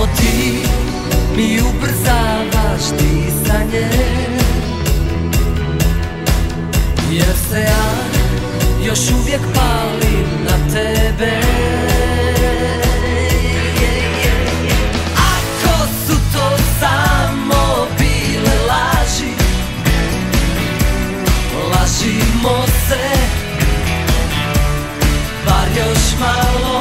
ti mi ubrzavaš disanje, jer se ja još uvijek palim na tebe. Ako su to samo bile laži, lažimo se bar još malo.